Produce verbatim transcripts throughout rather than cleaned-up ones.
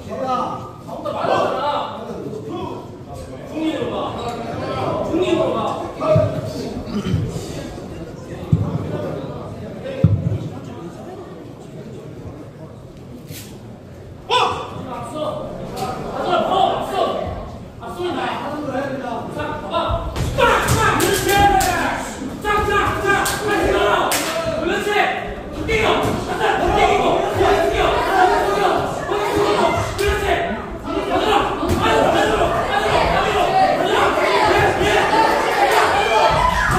아무도 말하잖아. 중립으로 가. 중립으로 가. 앞서. 가져라, 바로 앞서. 앞서는 나야. 하는 거 해야 된다. 자, 봐봐. 빡! 빡! 그렇지! 짝! 짝! 짝! 빨리 들어라! 그렇지! 뛰어! 가자! 뛰고! 뛰어! 뛰어! 그렇지! 가져라! 안으로! 안으로! 안으로! 안으로! 가져라! 예! 예! 가져라!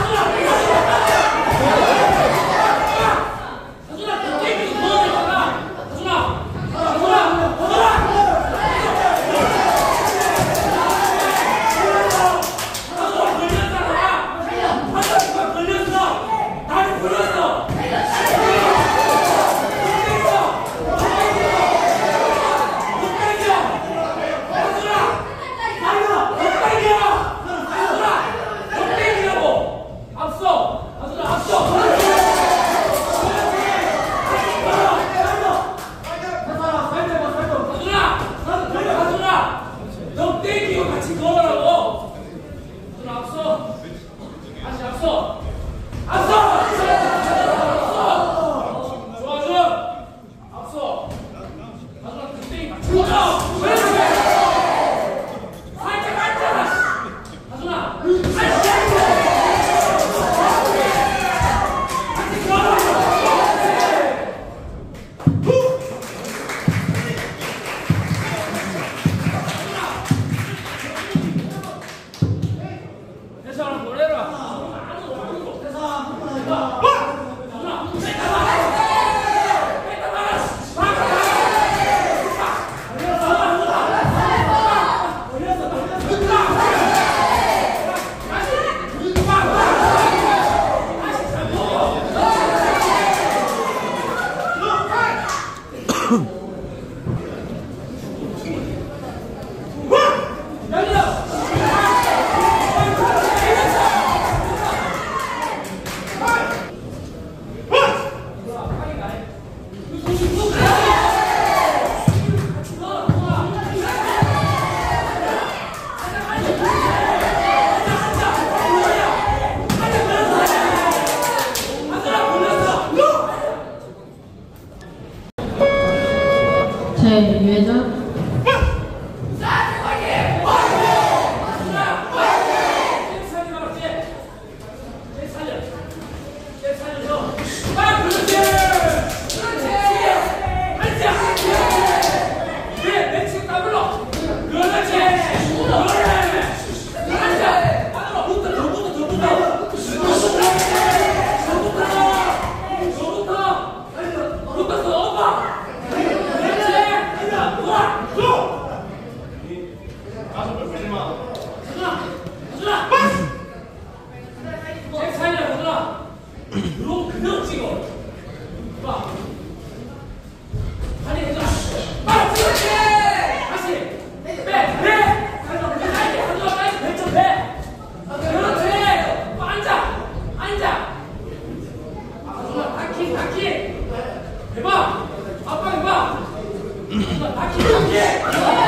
가져라! 뛰고 넣어내잖아! 가져라! 가져라! 가져라! 제 유해자 대박! 아빠 해봐! 바퀴 바퀴!